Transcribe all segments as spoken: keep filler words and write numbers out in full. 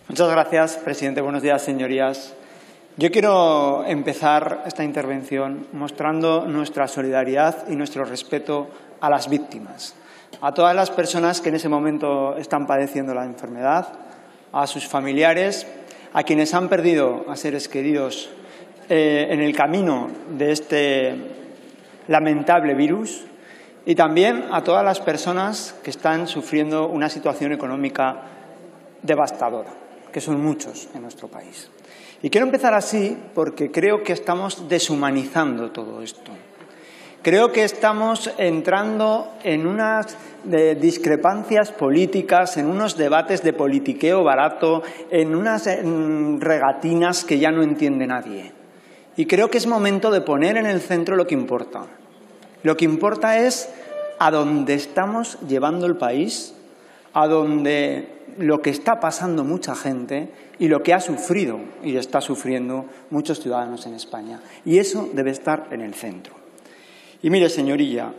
Muchas gracias, presidente. Buenos días, señorías. Yo quiero empezar esta intervención mostrando nuestra solidaridad y nuestro respeto a las víctimas, a todas las personas que en ese momento están padeciendo la enfermedad, a sus familiares, a quienes han perdido a seres queridos eh, en el camino de este lamentable virus, y también a todas las personas que están sufriendo una situación económica devastadora, que son muchos en nuestro país. Y quiero empezar así porque creo que estamos deshumanizando todo esto. Creo que estamos entrando en unas de discrepancias políticas, en unos debates de politiqueo barato, en unas en regatinas que ya no entiende nadie. Y creo que es momento de poner en el centro lo que importa. Lo que importa es a dónde estamos llevando el país, a dónde lo que está pasando mucha gente y lo que ha sufrido y está sufriendo muchos ciudadanos en España. Y eso debe estar en el centro. Y mire, señorilla,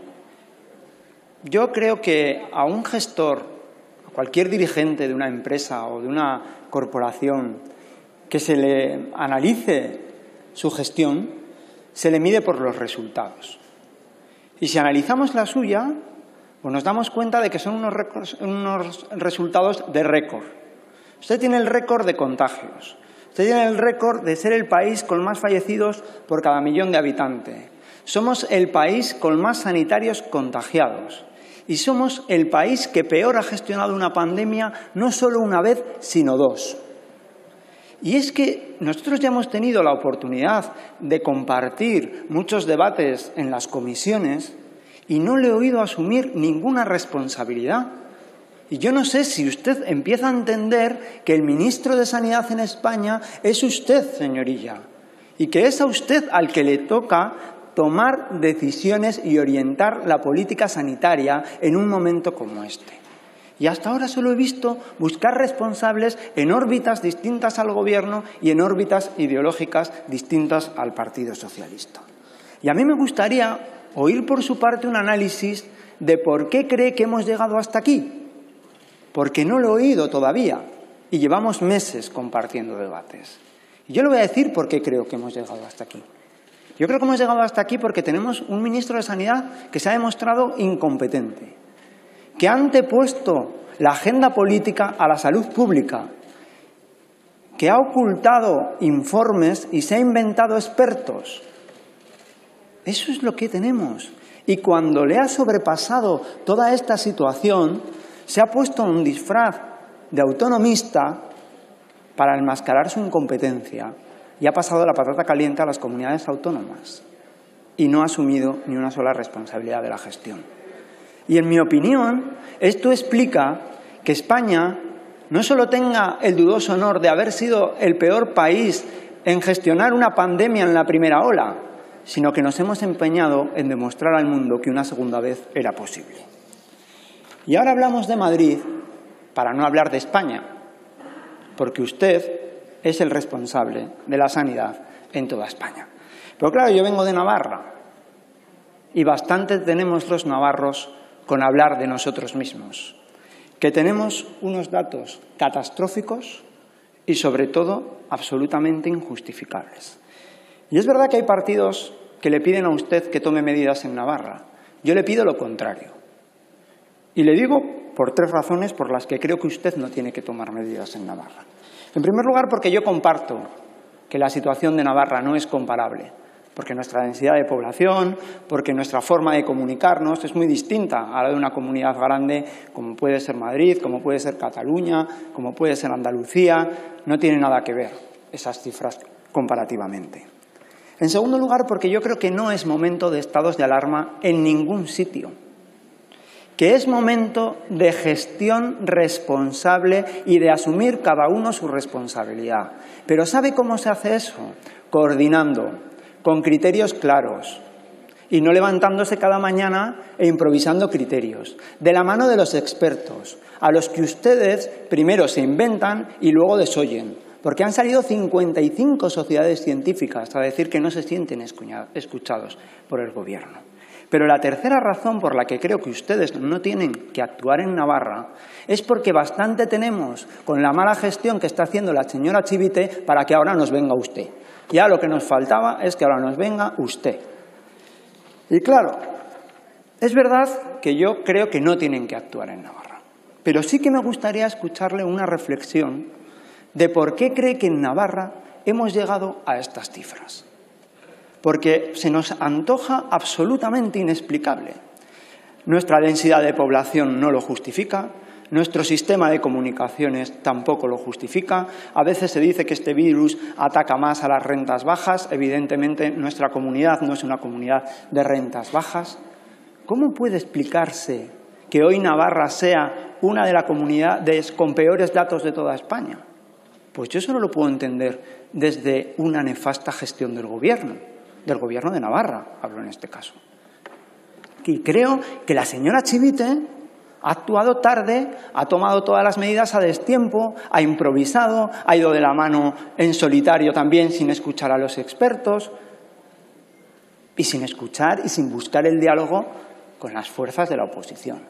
yo creo que a un gestor, a cualquier dirigente de una empresa o de una corporación que se le analice su gestión, se le mide por los resultados. Y si analizamos la suya, pues nos damos cuenta de que son unos, récords, unos resultados de récord. Usted tiene el récord de contagios. Usted tiene el récord de ser el país con más fallecidos por cada millón de habitantes. Somos el país con más sanitarios contagiados. Y somos el país que peor ha gestionado una pandemia no solo una vez, sino dos. Y es que nosotros ya hemos tenido la oportunidad de compartir muchos debates en las comisiones y no le he oído asumir ninguna responsabilidad. Y yo no sé si usted empieza a entender que el ministro de Sanidad en España es usted, señorilla, y que es a usted al que le toca tomar decisiones y orientar la política sanitaria en un momento como este. Y hasta ahora solo he visto buscar responsables en órbitas distintas al Gobierno y en órbitas ideológicas distintas al Partido Socialista. Y a mí me gustaría oír por su parte un análisis de por qué cree que hemos llegado hasta aquí. Porque no lo he oído todavía y llevamos meses compartiendo debates. Y yo le voy a decir por qué creo que hemos llegado hasta aquí. Yo creo que hemos llegado hasta aquí porque tenemos un ministro de Sanidad que se ha demostrado incompetente, que ha antepuesto la agenda política a la salud pública, que ha ocultado informes y se ha inventado expertos. Eso es lo que tenemos. Y cuando le ha sobrepasado toda esta situación, se ha puesto un disfraz de autonomista para enmascarar su incompetencia y ha pasado la patata caliente a las comunidades autónomas y no ha asumido ni una sola responsabilidad de la gestión. Y en mi opinión, esto explica que España no solo tenga el dudoso honor de haber sido el peor país en gestionar una pandemia en la primera ola, sino que nos hemos empeñado en demostrar al mundo que una segunda vez era posible. Y ahora hablamos de Madrid para no hablar de España, porque usted es el responsable de la sanidad en toda España. Pero claro, yo vengo de Navarra y bastante tenemos los navarros con hablar de nosotros mismos, que tenemos unos datos catastróficos y sobre todo absolutamente injustificables. Y es verdad que hay partidos que le piden a usted que tome medidas en Navarra. Yo le pido lo contrario. Y le digo por tres razones por las que creo que usted no tiene que tomar medidas en Navarra. En primer lugar, porque yo comparto que la situación de Navarra no es comparable, porque nuestra densidad de población, porque nuestra forma de comunicarnos es muy distinta a la de una comunidad grande como puede ser Madrid, como puede ser Cataluña, como puede ser Andalucía. No tiene nada que ver esas cifras comparativamente. En segundo lugar, porque yo creo que no es momento de estados de alarma en ningún sitio, que es momento de gestión responsable y de asumir cada uno su responsabilidad. Pero ¿sabe cómo se hace eso? Coordinando, con criterios claros y no levantándose cada mañana e improvisando criterios, de la mano de los expertos, a los que ustedes primero se inventan y luego desoyen, porque han salido cincuenta y cinco sociedades científicas a decir que no se sienten escuchados por el Gobierno. Pero la tercera razón por la que creo que ustedes no tienen que actuar en Navarra es porque bastante tenemos con la mala gestión que está haciendo la señora Chivite para que ahora nos venga usted. Ya lo que nos faltaba es que ahora nos venga usted. Y claro, es verdad que yo creo que no tienen que actuar en Navarra, pero sí que me gustaría escucharle una reflexión de por qué cree que en Navarra hemos llegado a estas cifras. Porque se nos antoja absolutamente inexplicable. Nuestra densidad de población no lo justifica, nuestro sistema de comunicaciones tampoco lo justifica. A veces se dice que este virus ataca más a las rentas bajas. Evidentemente, nuestra comunidad no es una comunidad de rentas bajas. ¿Cómo puede explicarse que hoy Navarra sea una de las comunidades con peores datos de toda España? Pues yo solo lo puedo entender desde una nefasta gestión del gobierno. del gobierno de Navarra, hablo en este caso. Y creo que la señora Chivite ha actuado tarde, ha tomado todas las medidas a destiempo, ha improvisado, ha ido de la mano en solitario también sin escuchar a los expertos y sin escuchar y sin buscar el diálogo con las fuerzas de la oposición.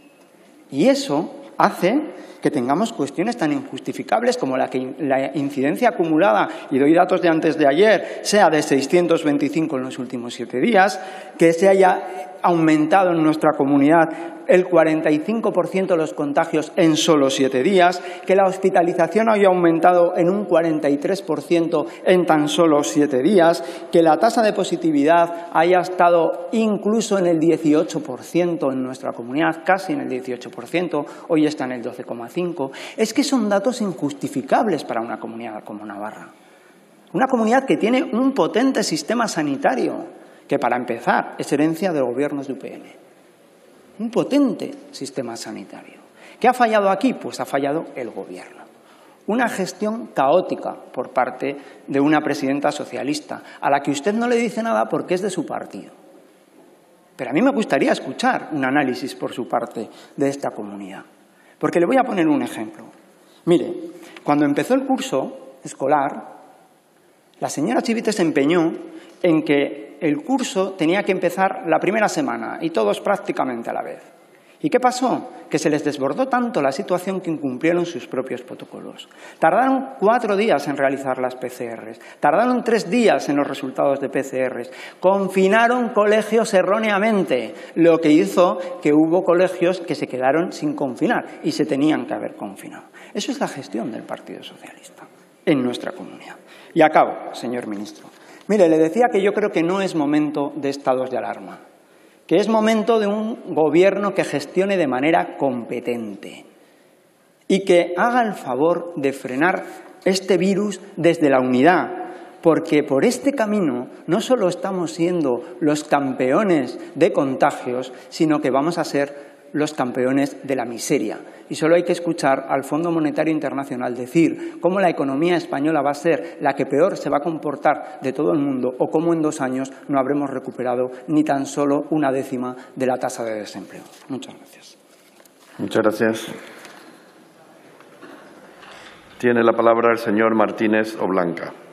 Y eso hace que tengamos cuestiones tan injustificables como la que la incidencia acumulada, y doy datos de antes de ayer, sea de seiscientos veinticinco en los últimos siete días, que se haya aumentado en nuestra comunidad el cuarenta y cinco por ciento de los contagios en solo siete días, que la hospitalización haya aumentado en un cuarenta y tres por ciento en tan solo siete días, que la tasa de positividad haya estado incluso en el dieciocho por ciento en nuestra comunidad, casi en el dieciocho por ciento, hoy está en el doce coma cinco por ciento. Es que son datos injustificables para una comunidad como Navarra. Una comunidad que tiene un potente sistema sanitario, que para empezar es herencia de gobiernos de U P N. Un potente sistema sanitario. ¿Qué ha fallado aquí? Pues ha fallado el gobierno. Una gestión caótica por parte de una presidenta socialista, a la que usted no le dice nada porque es de su partido. Pero a mí me gustaría escuchar un análisis por su parte de esta comunidad. Porque le voy a poner un ejemplo. Mire, cuando empezó el curso escolar, la señora Chivite se empeñó en que el curso tenía que empezar la primera semana y todos prácticamente a la vez. ¿Y qué pasó? Que se les desbordó tanto la situación que incumplieron sus propios protocolos. Tardaron cuatro días en realizar las P C Rs, tardaron tres días en los resultados de P C Rs, confinaron colegios erróneamente, lo que hizo que hubo colegios que se quedaron sin confinar y se tenían que haber confinado. Eso es la gestión del Partido Socialista en nuestra comunidad. Y acabo, señor ministro. Mire, le decía que yo creo que no es momento de estados de alarma, que es momento de un gobierno que gestione de manera competente y que haga el favor de frenar este virus desde la unidad, porque por este camino no solo estamos siendo los campeones de contagios, sino que vamos a ser los campeones de la miseria. Y solo hay que escuchar al Fondo Monetario Internacional decir cómo la economía española va a ser la que peor se va a comportar de todo el mundo o cómo en dos años no habremos recuperado ni tan solo una décima de la tasa de desempleo. Muchas gracias. Muchas gracias. Tiene la palabra el señor Martínez Oblanca.